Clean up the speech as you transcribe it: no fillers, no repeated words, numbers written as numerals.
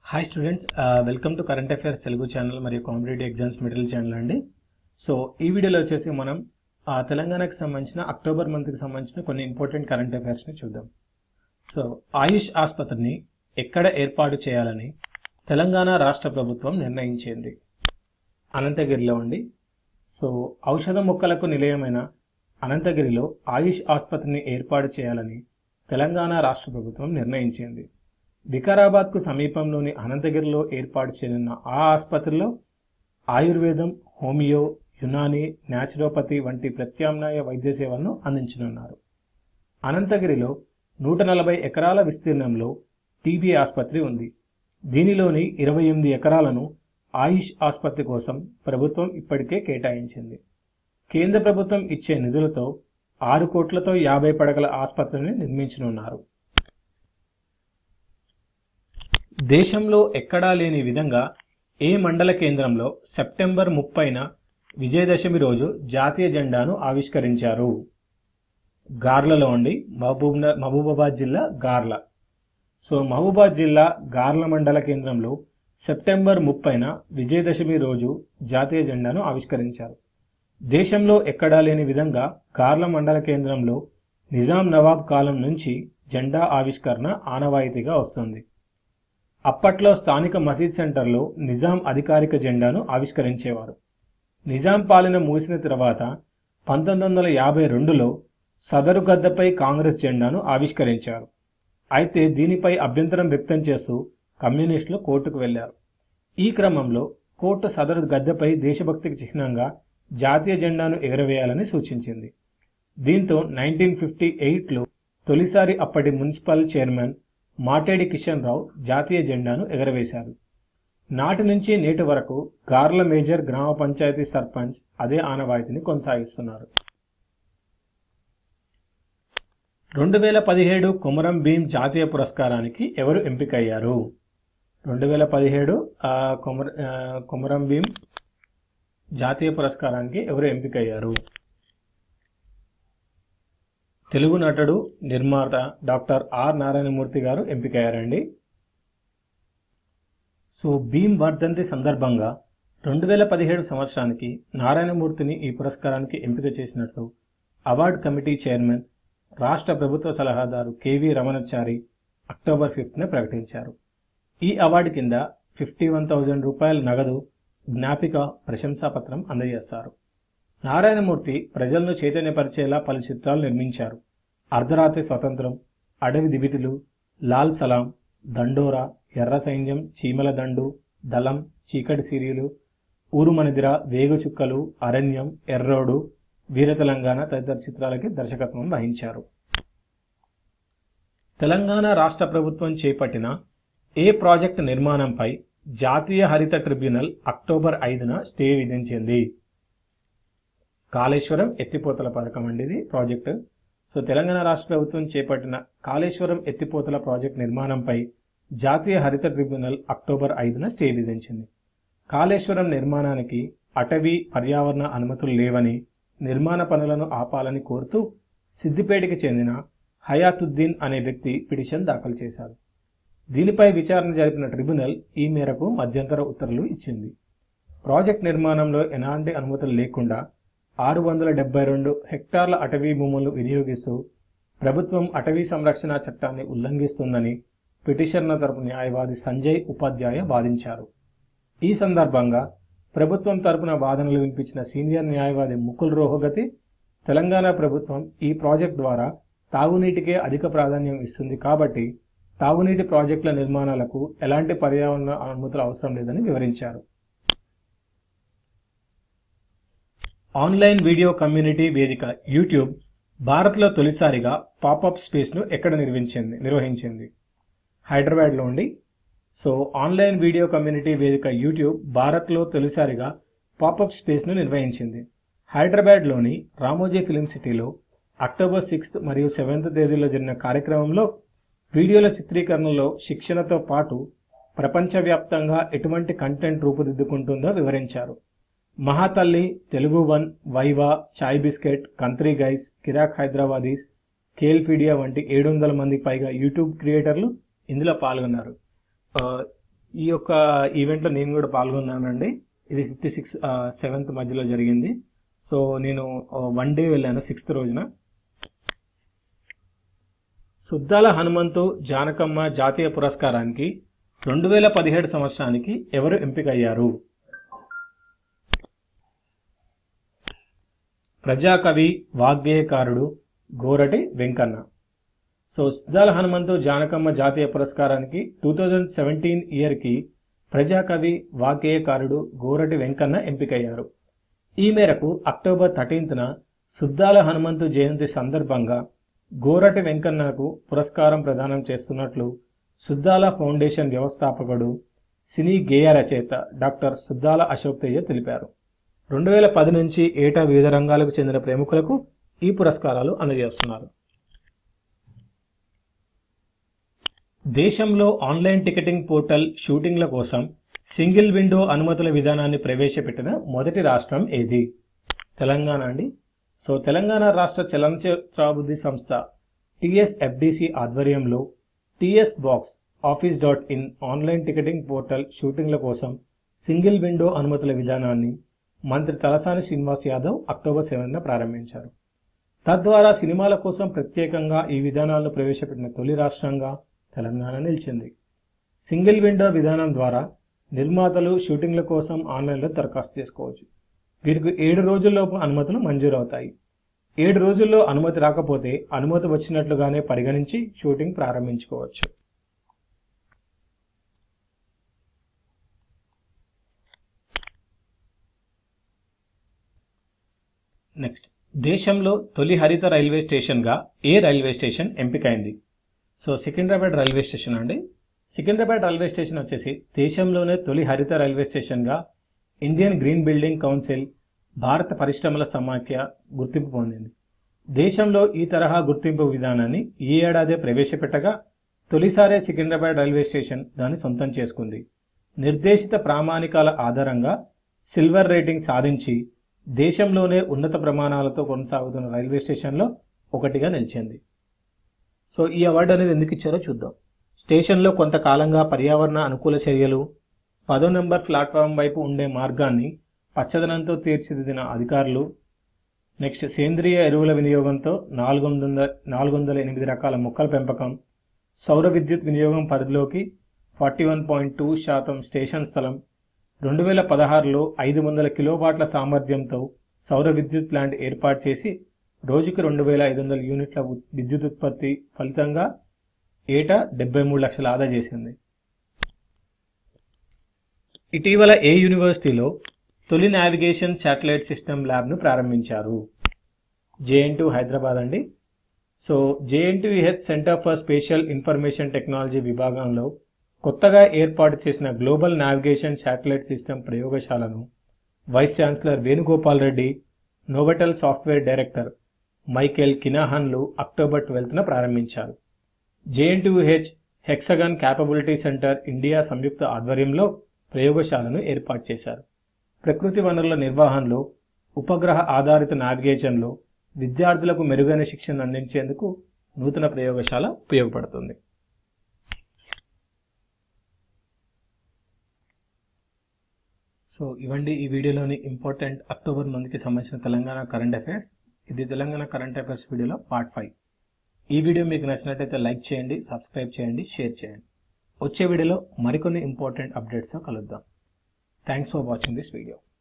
Hi students, welcome to current affairs Telugu channel మరియు competitive exams material channel అండి. So ఈ వీడియోలో వచ్చేసి మనం తెలంగాణకు సంబంధించిన అక్టోబర్ మంత్కి సంబంధించిన కొన్ని ఇంపార్టెంట్ కరెంట్ అఫైర్స్ని చూద్దాం. సో ఆయుష్ ఆసుపత్రిని ఎక్కడ ఏర్పాటు చేయాలని తెలంగాణ రాష్ట్ర ప్రభుత్వం నిర్ణయించింది. అనంతగిరిలో అండి. సో ఔషధ మొక్కలకు నిలయమైన అనంతగిరిలో ఆయుష్ ఆసుపత్రిని ఏర్పాటు చేయాలని తెలంగాణ రాష్ట్ర ప్రభుత్వం నిర్ణయించింది. వికారాబాద్కు సమీపంలోని అనంతగిరిలో ఏర్పాటు చేయనున్న ఆ ఆసుపత్రిలో ఆయుర్వేదం, హోమియో, యునాని, న్యాచురోపతి వంటి ప్రత్యామ్నాయ వైద్య సేవలను అందించనున్నారు. అనంతగిరిలో 140 ఎకరాల విస్తీర్ణంలో టీబీ ఆసుపత్రి ఉంది. దీనిలోని 28 ఎకరాలను ఆయుష్ ఆసుపత్రి కోసం ప్రభుత్వం ఇప్పటికే కేటాయించింది. కేంద్ర ప్రభుత్వం ఇచ్చే నిధులతో 6 కోట్లతో 50 పడకల ఆసుపత్రిని నిర్మించనున్నారు. దేశంలో ఎక్కడా లేని విధంగా ఏ మండల కేంద్రంలో సెప్టెంబర్ 30న విజయదశమి రోజు జాతీయ జెండాను ఆవిష్కరించారు? గార్లలో అండి. మహబూబాబాద్ జిల్లా గార్ల. సో మహబూబాబాద్ జిల్లా గార్ల మండల కేంద్రంలో సెప్టెంబర్ 30న విజయదశమి రోజు జాతీయ జెండాను ఆవిష్కరించారు. దేశంలో ఎక్కడా లేని విధంగా గార్ల మండల కేంద్రంలో నిజాం నవాబ్ కాలం నుంచి జెండా ఆవిష్కరణ ఆనవాయితీగా వస్తుంది. అప్పట్లో స్థానిక మసీద్ సెంటర్లో నిజాం అధికారిక జెండాను ఆవిష్కరించేవారు. నిజాం పాలన ముగిసిన తర్వాత 1952లో సదరు గద్దపై కాంగ్రెస్ జెండాను ఆవిష్కరించారు. అయితే దీనిపై అభ్యంతరం వ్యక్తం చేస్తూ కమ్యూనిస్టులు కోర్టుకు వెళ్లారు. ఈ క్రమంలో కోర్టు సదరు గద్దెపై దేశభక్తికి చిహ్నంగా జాతీయ జెండాను ఎగరవేయాలని సూచించింది. దీంతో 1958లో తొలిసారి అప్పటి మున్సిపల్ చైర్మన్ మాటేడి కిషన్ రావు జాతీయ జెండాను ఎగరవేశారు. నాటి నుంచి నేటి వరకు గార్ల మేజర్ గ్రామ పంచాయతీ సర్పంచ్ అదే ఆనవాయితీని కొనసాగిస్తున్నారు. 2017 కొమరం భీం జాతీయ పురస్కారానికి ఎవరు ఎంపికయ్యారు? 2017 కొమరం భీం జాతీయ పురస్కారానికి ఎవరు ఎంపికయ్యారు? తెలుగు నటుడు, నిర్మాత డాక్టర్ ఆర్ నారాయణమూర్తి గారు ఎంపికయ్యారండి. సో భీమ్ వర్ధంతి సందర్భంగా 2017 సంవత్సరానికి నారాయణమూర్తిని ఈ పురస్కారానికి ఎంపిక చేసినట్లు అవార్డు కమిటీ చైర్మన్, రాష్ట్ర ప్రభుత్వ సలహాదారు కెవి రమణచారి అక్టోబర్ 5న ప్రకటించారు. ఈ అవార్డు కింద 51,000 రూపాయల నగదు, జ్ఞాపిక, ప్రశంసాపత్రం అందజేస్తారు. నారాయణమూర్తి ప్రజలను చైతన్యపరిచేలా పలు చిత్రాలు నిర్మించారు. అర్ధరాత్రి స్వతంత్రం, అడవి దివితులు, లాల్ సలాం, దండోరా, ఎర్ర సైన్యం, చీమల దండు, దళం, చీకటి సీరియలు, ఊరుమనిదిర, వేగుచుక్కలు, అరణ్యం, ఎర్రోడు, వీర తెలంగాణ తదితర చిత్రాలకి దర్శకత్వం వహించారు. తెలంగాణ రాష్ట్ర ప్రభుత్వం చేపట్టిన ఏ ప్రాజెక్టు నిర్మాణంపై జాతీయ హరిత ట్రిబ్యునల్ అక్టోబర్ 5న స్టే విధించింది? కాళేశ్వరం ఎత్తిపోతల పథకం అండి ఇది ప్రాజెక్టు. సో తెలంగాణ రాష్ట్ర ప్రభుత్వం చేపట్టిన కాళేశ్వరం ఎత్తిపోతల ప్రాజెక్టు నిర్మాణంపై జాతీయ హరిత ట్రిబ్యునల్ అక్టోబర్ 5న స్టే విధించింది. కాళేశ్వరం నిర్మాణానికి అటవీ, పర్యావరణ అనుమతులు లేవని, నిర్మాణ పనులను ఆపాలని కోరుతూ సిద్దిపేటకి చెందిన హయాతుద్దీన్ అనే వ్యక్తి పిటిషన్ దాఖలు చేశారు. దీనిపై విచారణ జరిపిన ట్రిబ్యునల్ ఈ మేరకు మధ్యంతర ఉత్తర్వులు ఇచ్చింది. ప్రాజెక్ట్ నిర్మాణంలో ఎలాంటి అనుమతులు లేకుండా 672 హెక్టార్ల అటవీ భూములను వినియోగిస్తూ ప్రభుత్వం అటవీ సంరక్షణ చట్టాన్ని ఉల్లంఘిస్తుందని పిటిషనర్ తరపు న్యాయవాది సంజయ్ ఉపాధ్యాయ వాదించారు. ఈ సందర్భంగా ప్రభుత్వం తరపున వాదనలు వినిపించిన సీనియర్ న్యాయవాది ముకుల్ రోహగతి, తెలంగాణ ప్రభుత్వం ఈ ప్రాజెక్ట్ ద్వారా తాగునీటికే అధిక ప్రాధాన్యం ఇస్తుంది కాబట్టి తాగునీటి ప్రాజెక్టుల నిర్మాణాలకు ఎలాంటి పర్యావరణ అనుమతులు అవసరం లేదని వివరించారు. ఆన్లైన్ వీడియో కమ్యూనిటీ వేదిక యూట్యూబ్ భారత్లో తొలిసారిగా పాపప్ స్పేస్ను ఎక్కడ నిర్వహించింది? హైదరాబాద్లో ఉండి. సో ఆన్లైన్ వీడియో కమ్యూనిటీ వేదిక యూట్యూబ్ భారత్లో తొలిసారిగా పాపప్ స్పేస్ను నిర్వహించింది. హైదరాబాద్లోని రామోజీ ఫిల్మ్ సిటీలో అక్టోబర్ 6 మరియు 7th తేదీల్లో జరిగిన కార్యక్రమంలో వీడియోల చిత్రీకరణలో శిక్షణతో పాటు ప్రపంచవ్యాప్తంగా ఎటువంటి కంటెంట్ రూపుదిద్దుకుంటుందో వివరించారు. Mahathalli, Telugu one, viva, chai biscuit, country guys, Kiraak Hyderabadis, కేల్పీడియా వంటి 700 మందికి పైగా యూట్యూబ్ క్రియేటర్లు ఇందులో పాల్గొన్నారు. ఈ యొక్క ఈవెంట్లో నేను కూడా పాల్గొన్నానండి. ఇది 7th మధ్యలో జరిగింది. సో నేను 1 డే వెళ్ళాను 6th రోజున. సుద్దాల హనుమంతు జానకమ్మ జాతీయ పురస్కారానికి 2017 సంవత్సరానికి ఎవరు ఎంపికయ్యారు? ప్రజాకవి, వాగ్గేయకారుడు గోరటి వెంకన్న. సో సుద్దాల హనుమంతు జానకమ్మ జాతీయ పురస్కారానికి 2017 ఇయర్కి ప్రజాకవి, వాగ్గేయకారుడు గోరటి వెంకన్న ఎంపికయ్యారు. ఈ మేరకు అక్టోబర్ 13న సుద్దాల హనుమంతు జయంతి సందర్భంగా గోరటి వెంకన్నకు పురస్కారం ప్రదానం చేస్తున్నట్లు సుద్దాల ఫౌండేషన్ వ్యవస్థాపకుడు, సినీ గేయ రచయిత డాక్టర్ సుద్దాల అశోక్ తేజ తెలిపారు. 2010 నుంచి ఏటా వివిధ రంగాలకు చెందిన ప్రముఖులకు ఈ పురస్కారాలు అందజేస్తున్నారు. దేశంలో ఆన్లైన్ టికెటింగ్ పోర్టల్ షూటింగ్ల కోసం సింగిల్ విండో అనుమతుల విధానాన్ని ప్రవేశపెట్టిన మొదటి రాష్ట్రం ఏది? తెలంగాణ అండి. సో తెలంగాణ రాష్ట్ర చలనచిత్రాభివృద్ధి సంస్థ TSFDC ఆధ్వర్యంలో TSBox Office.in online ticketing portal షూటింగ్ల కోసం సింగిల్ విండో అనుమతుల విధానాన్ని మంత్రి తలసాని శ్రీనివాస్ యాదవ్ అక్టోబర్ 7న ప్రారంభించారు. తద్వారా సినిమాల కోసం ప్రత్యేకంగా ఈ విధానాలను ప్రవేశపెట్టిన తొలి రాష్ట్రంగా తెలంగాణ నిలిచింది. సింగిల్ విండో విధానం ద్వారా నిర్మాతలు షూటింగ్ల కోసం ఆన్లైన్లో దరఖాస్తు చేసుకోవచ్చు. వీరికి 7 రోజుల్లోపు అనుమతులు మంజూరవుతాయి. 7 రోజుల్లో అనుమతి రాకపోతే అనుమతి వచ్చినట్లుగానే పరిగణించి షూటింగ్ ప్రారంభించుకోవచ్చు. నెక్స్ట్, దేశంలో తొలి హరిత రైల్వే స్టేషన్గా ఏ రైల్వే స్టేషన్ ఎంపికైంది? సో సికింద్రాబాద్ రైల్వే స్టేషన్ అండి. సికింద్రాబాద్ రైల్వే స్టేషన్ వచ్చేసి దేశంలోనే తొలి హరిత రైల్వే స్టేషన్గా ఇండియన్ గ్రీన్ బిల్డింగ్ కౌన్సిల్, భారత పరిశ్రమల సమాఖ్య గుర్తింపు పొందింది. దేశంలో ఈ తరహా గుర్తింపు విధానాన్ని ఈ ఏడాదే ప్రవేశపెట్టగా తొలిసారే సికింద్రాబాద్ రైల్వే స్టేషన్ దాన్ని సొంతం చేసుకుంది. నిర్దేశిత ప్రామాణికాల ఆధారంగా సిల్వర్ రేటింగ్ సాధించి దేశంలోనే ఉన్నత ప్రమాణాలతో కొనసాగుతున్న రైల్వే స్టేషన్లో ఒకటిగా నిలిచింది. సో ఈ అవార్డు అనేది ఎందుకు ఇచ్చారో చూద్దాం. స్టేషన్లో కొంతకాలంగా పర్యావరణ అనుకూల చర్యలు, 10వ నెంబర్ ప్లాట్ఫామ్ వైపు ఉండే మార్గాన్ని పచ్చదనంతో తీర్చిదిద్దిన అధికారులు, నెక్స్ట్ సేంద్రియ ఎరువుల వినియోగంతో 408 రకాల మొక్కల పెంపకం, సౌర విద్యుత్ వినియోగం పరిధిలోకి 41.2% స్టేషన్ స్థలం, 2016లో 500 కిలోవాట్ల సామర్థ్యంతో సౌర విద్యుత్ ప్లాంట్ ఏర్పాటు చేసి రోజుకి 2500 యూనిట్ల విద్యుత్ ఉత్పత్తి ఫలితంగా ఏటా 73 లక్షల ఆదా చేసింది. ఇటీవల ఏ యూనివర్సిటీలో తొలి నావిగేషన్ శాటిలైట్ సిస్టమ్ ల్యాబ్ను ప్రారంభించారు? JNTU హైదరాబాద్ అండి. So JNTUH centre for spatial information technology విభాగంలో కొత్తగా ఏర్పాటు చేసిన గ్లోబల్ నావిగేషన్ శాటిలైట్ సిస్టమ్ ప్రయోగశాలను vice chancellor Venugopal Reddy, Novatel software director Michael కినాహన్లు అక్టోబర్ 12న ప్రారంభించారు. JNTUH hexagon capability centre India సంయుక్త ఆధ్వర్యంలో ప్రయోగశాలను ఏర్పాటు చేశారు. ప్రకృతి వనరుల నిర్వహణలో, ఉపగ్రహ ఆధారిత నావిగేషన్లో విద్యార్థులకు మెరుగైన శిక్షణ అందించేందుకు నూతన ప్రయోగశాల ఉపయోగపడుతుంది. సో ఇవండి ఈ వీడియోలోని ఇంపార్టెంట్ అక్టోబర్ మంత్కి సంబంధించిన తెలంగాణ కరెంట్ అఫైర్స్. ఇది తెలంగాణ కరెంట్ అఫైర్స్ వీడియోలో పార్ట్ 5. ఈ వీడియో మీకు నచ్చినట్లయితే లైక్ చేయండి, సబ్స్క్రైబ్ చేయండి, షేర్ చేయండి. వచ్చే వీడియోలో మరికొన్ని ఇంపార్టెంట్ అప్డేట్స్తో కలుద్దాం. Thanks for watching this video.